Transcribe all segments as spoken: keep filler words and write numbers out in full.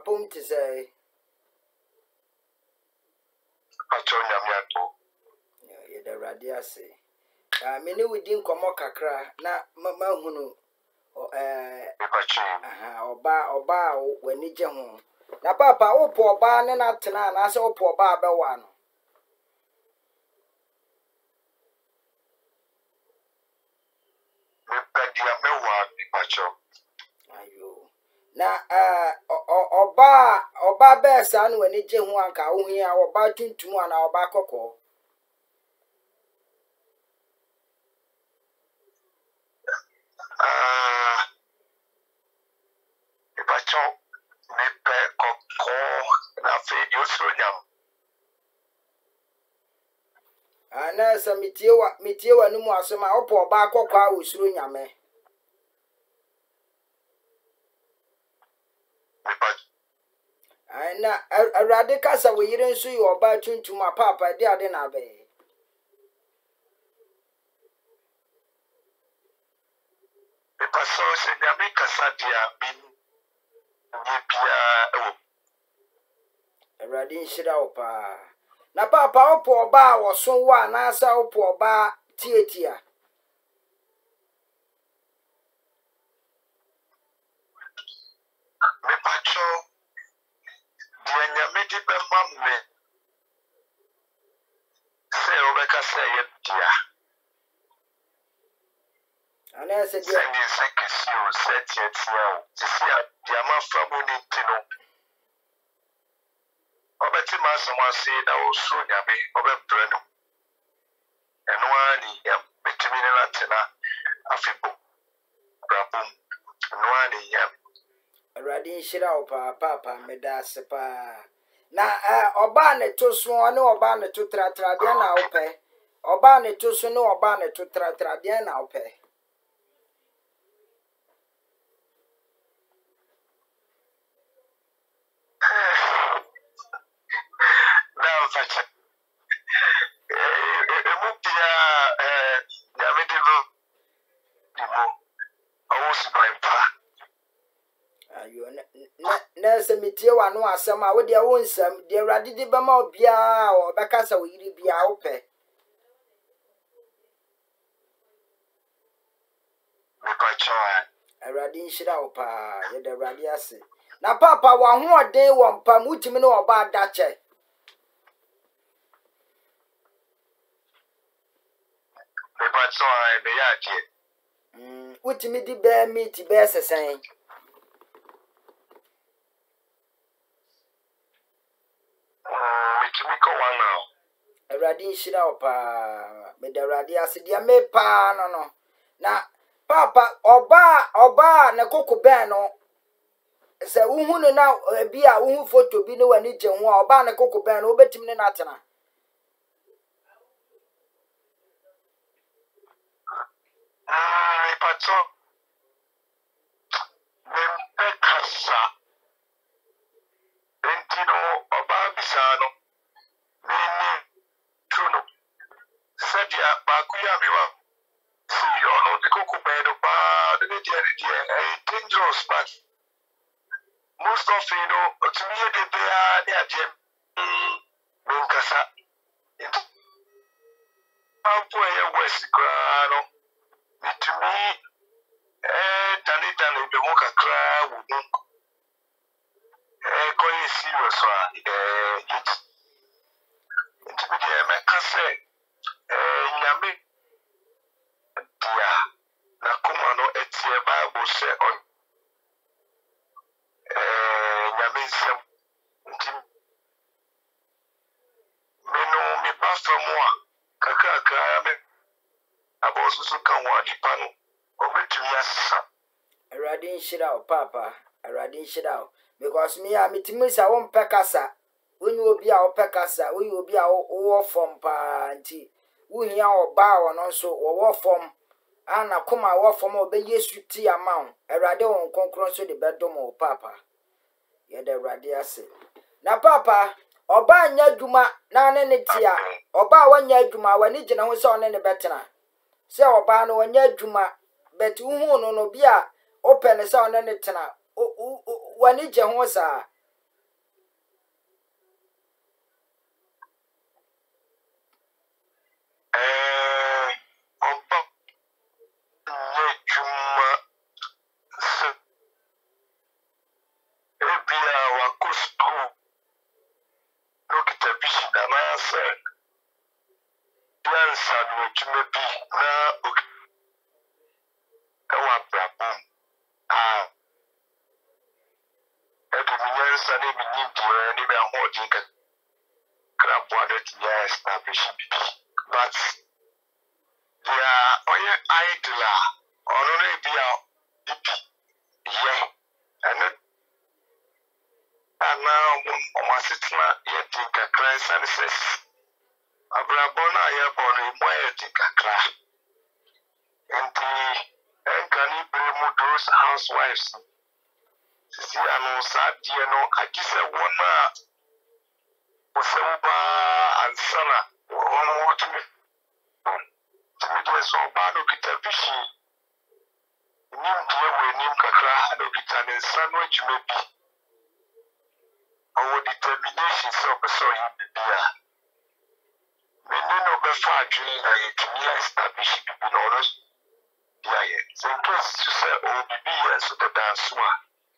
apom te say. Achonya miato. Ye the radia say. Ah, me ne within komo kakra na ma hunu eh aha oba oba wani je ho. Na papa opo oba ne na tena na se opo oba abewa no. Me pedia mewa acho. Ayo. Na eh oba oba be sa no wani je ho anka wo hia oba tuntum ana oba kokko. Ah, ipacho me pe kokko na fe yosro nyam. Ana sa mitie wa mitie wa numu asoma opo oba kokko a wosuro nyame. Ana arade kasa wo yire nso yi oba tuntum a papa de ade na be. Ipaso se nyame kasa dia bin nyebia ewo. Arade nshira opa. Na papa opo oba wo so wa na asa opo oba tietia. Me pacho dia nyame di be mamme. Se obeka se ye dia. Ana se dia. Send se kesi o set yet now. Sisi a dia ma frabo ni tino. Obeti ma so ma se da o so nyame obebre no. Eno ani yam betimi na tena afibo. Brabum. Eno ani yam. Arade nshira opa papa meda sepa. Na eh oba ne to so ne oba ne to tratra de na ope. Oba ne to so ne oba ne to tratra de na ope. Na facha. Eh emu dia eh nyame de no. Dimo. Awo si baimpa. Ayo na na se mitie wa no asem a wo de wo nsam de awrade di bema obia obeka sa wo yiri bia ope. Me pacha. Awrade nshira opa ye de awrade ase. Na papa wa ho oden wo mpa mutimi ne oba dache. Me pacha me ya je. Mm utimi di be meet be sesen. Michimiko one now. Awrade nshira opa me de awrade ase dia me pa no no. Na papa oba oba ne koko ben no se uhunu na bia uhu photo bi ne wani je ho oba ne koko ben no obetim ne natena. Ah, ipacho. Me kasa. Entino oba bisano. Nini tuno. Sadia bakuya biwa. Si yono de koko bedo ba de dia dia eh dangerous but most of you know to me de bia de adie. Mm, kasa. Ampo e west krano. To me, eh, tani tani be mo kakra wo mu. Eh, ko ye serious wa, eh, it. It be dey me ka say, eh, nyame dia na kuma no etie Bible say on. Eh, nyame nsem. Nti me no me ba from wa kakra kakra me abosusu kan wa dipa no. Obetumi asa. Awrade nshira o papa awrade nshira o because me a mitimi sa wo mpekasa woni obi a wo pekasa woni obi a wo form pa nti wo hia oba wo no so wo form ana kuma wo form obe yesu ti amawo awrade won konkron so de bedom o papa ye de awrade ase na papa oba nya dwuma na ne ne tia oba wanya dwuma wani gina ho se one ne betena se oba no wanya dwuma bet uhu no no bia open se one ne tena wani je ho sa experience and even need to anywhere holding a crab water to be established. But they are all idler or only be out. Yeah, and now on my sister, yet think a Christ and says, Abrabona, I have born in my think a crack. And the and can you bring those housewives? See, I know, sad, you know, I guess a woman was over and Sana, one more to me. To me, there's so bad of it a vision. Nim dear when Nim Kakra had of it and in sandwich may be. Our determination so so you be there. Many no before dreaming that you can establish it in honors. Yeah, yeah. So in case you say, oh, be here, so the dance one.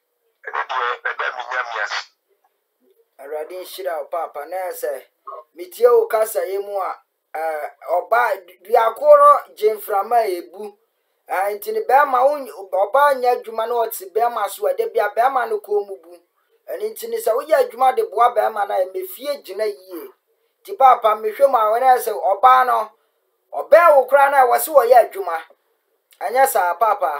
Already shira papa na say mitie o kasa yemu a eh oba duakoro jemframa ebu ah ntini be ma oba nya adwuma na oti be ma so ade bia be ma no ko mubu ani ntini say wo ya adwuma de boa be ma na mefie gina yie ti papa mehwe ma wo na say oba no oba wo kra na wo se wo ya adwuma anya sa papa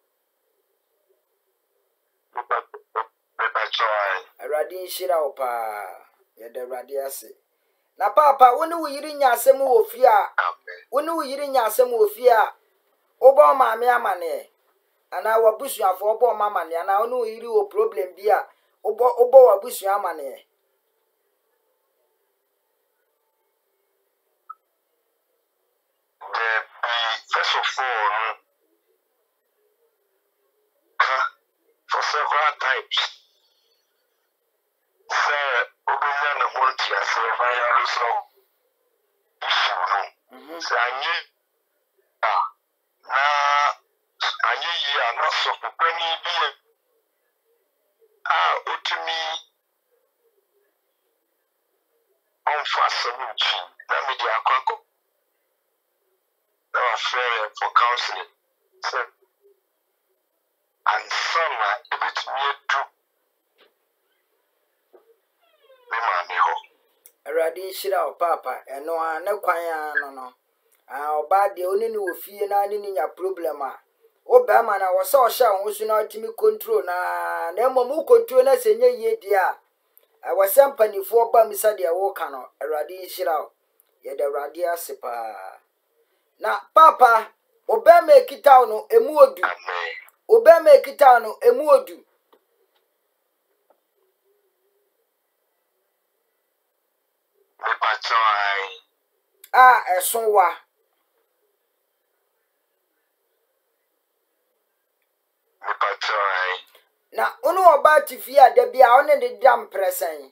Already shira opa ya de radi ase na papa woni wo yiri nya asem wo fia woni wo yiri nya asem wo fia obo ma me amane ana wa busu afo obo ma amane ana woni wo yiri wo problem bia obo obo wa busu amane first of all for several times say obenya na wanti ase via so issue so anye ah na anye ya na so kwani bi ah otumi on fasamuchi na media akwako na affair for counseling so and some a bit me too Already shira papa eno a ne kwan ano no ah oba de oni ni ofie na ni nya problem a oba ma na wo se o sha wo su na otimi control na na emo control na se nye ye dia a wo se mpanifo oba mi sa de wo ka no already shira ye de already asepa na papa oba me kita no emu odu oba me kita no emu odu ah esonwa na onu oba tifia da bia one de dam presen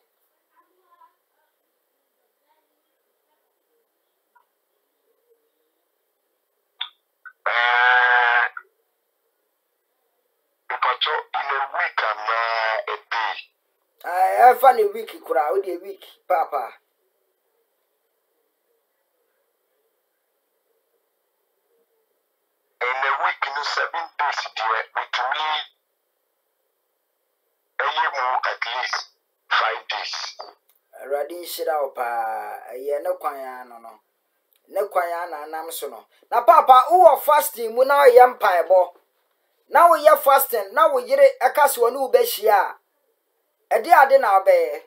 eh because in a week and a day ah efa ne week kura o de week papa in a week in seven days there with me at least five days already shira opa ye ne kwan ano no ne kwan ana anam so no na papa wo fasting mu na ye mpaebo na wo ye fasting na wo yire ekase wo ne wo behia e de ade na obe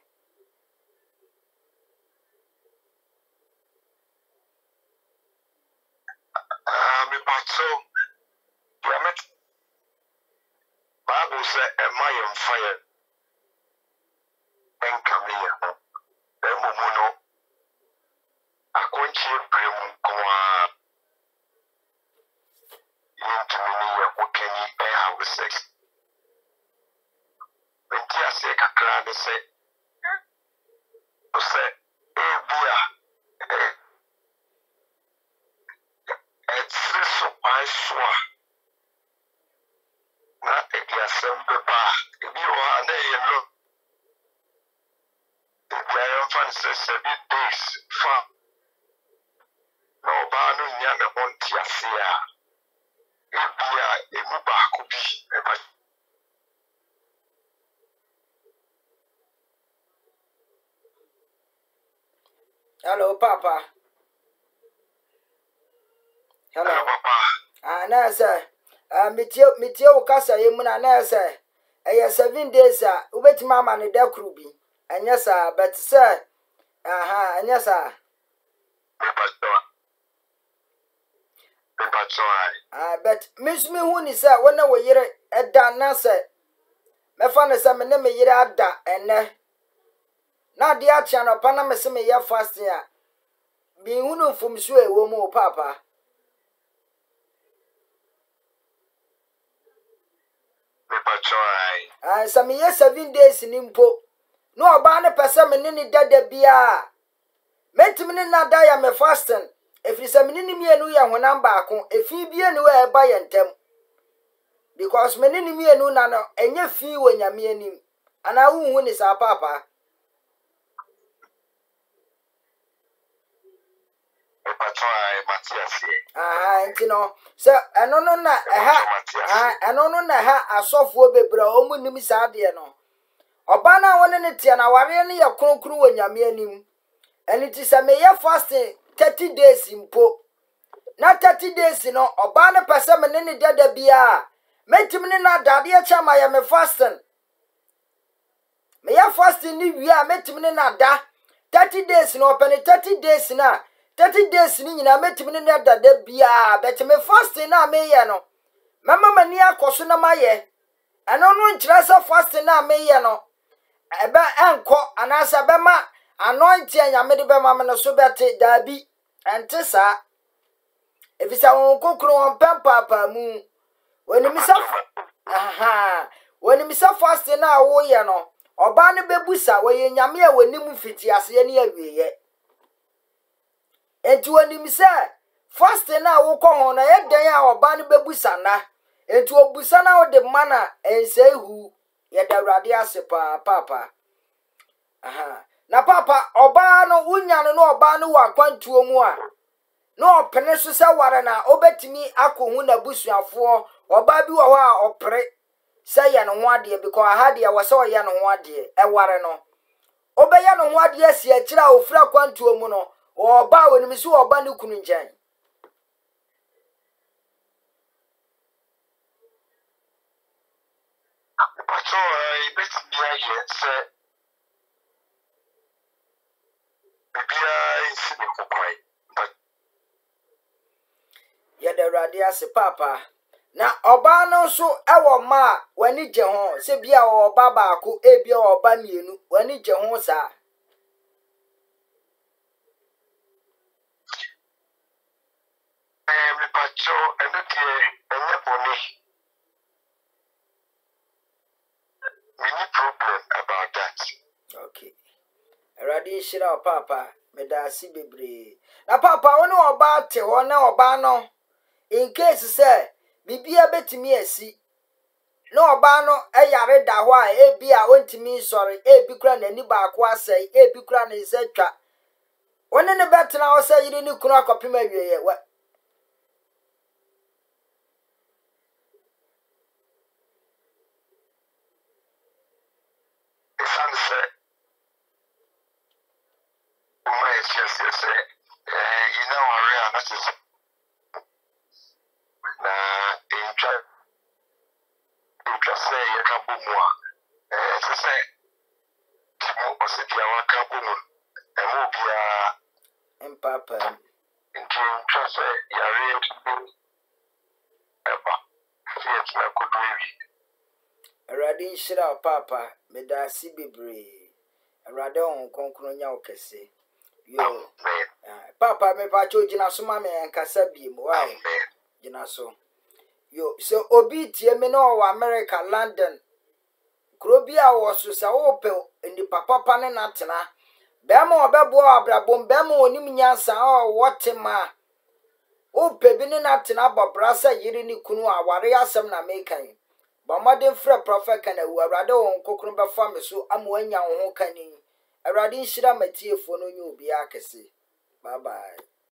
ah me patso ya met Bible say am I on fire and come here emo mono akonchi ebrem kwa into me ya okani e have sex when tia say kakra de say to say e bia it's so paswa na e dia sembe ba e bi o ande ye lo e am fan say seven days fa no ba no nya me won tia se a e bia e mu ba ko bi e ba Hello, Papa. Hello. Hello, Papa. Ah, na sir. Ah, mitio mitio kasa yemuna na sir. Eye seven days a ubeti mama ne da kru bi. Anya sir, but sir. Aha, anya sir. Ah, but miss me hu ni sir, wona wo yire eda na sir. Me fa ne sir me ne me yire ada ene. Na dia acha no pa na me se me ye fasting a. Bi hu no fom so e wo mu papa. Ah, some years seven days in impo. No abane person me ni dada bia. Mentimi ni na da ya me fasting. If you say me ni mienu ya honam baako, efi bia ni we eba ye ntem. Because me ni mienu na no enye fi wo nyame anim. Ana hu hu ni sa papa. Ah, enti no. So eno no na eha ah eno no na ha asofo bebre omu nim sa de no. Oba na woni ne tie na ware ne ye kronkron wo nyame anim. Eni ti se me ye fasting thirty days impo. Na thirty days no oba ne pese me ne ne dada bia. Mentim ne na dade e chama ya me fasting. Me ye fasting ni wi a mentim ne na da. thirty days no open thirty days na. thirty days ni nyina mentim ne na dada bia. Bet me fasting na me ye no. Mama mani akoso na maye. Eno no nkyira se fasting na me ye no. Ebe enko anasa bema anointing anyame de bema me no so bete dabi ente sa efisa won kokro won pempa pa mu woni misa aha woni misa fasting na wo ye no oba ne bebusa wo ye nyame a woni mu fiti ase ne awieye enti woni misa fasting na wo ko ho na ye den a oba ne bebusa na enti obusa na wo de mana ensehu ye da Awurade ase pa papa. Aha. Na papa oba no unya no oba no wa kwantuo mu a. No opene so se ware na obetimi akohu na busuafo oba bi wo ho a opre se ye no ho ade because ahade ya wo se ye no ho ade e ware no. Obeya no ho ade asi akira ofura kwantuo mu no oba woni mi so oba ne kunu njan. So I bet me say but ya da Awurade ase papa na oba no so ewo ma wani je ho se bia oba baako e bia oba mienu wani je ho sa eh me pacho eno tie enye boni many problem about that. okay Awurade shira papa me da ase bebre na papa woni oba te ho na oba no in case say bibia betimi asi no oba no eyare da ho a e bia ontimi sorry e bi kura nani baako asai e bi kura ne se twa woni ne betena ho say yiri ni kunu akopem awieye wa Sunset. Oh, yes, yes, yes. Uh, you know, I real that is na intra intra say you can boom one. Uh, to say, Timo was it your can boom and will be a empapa intra say you're real to be ever. Fear to my good baby. Awurade shira papa me da ase bebre Awurade on konkro nya okese yo papa me pa cho gina so ma me enkasa biem why gina so yo so obi tie me no wa America London krobia wo so sa wo pe ndi papa pa ne natena be ma obebo abrabom be ma onim nyansa o wotema o pe bi ne natena bobrasa yiri ni kunu aware asem na mekan Bamade frɛ prophet Kanawu Awurade won kokoro bɛfa me so amwanya wo ho kani Awurade nhyira matiefo no nyu obi akese bye bye.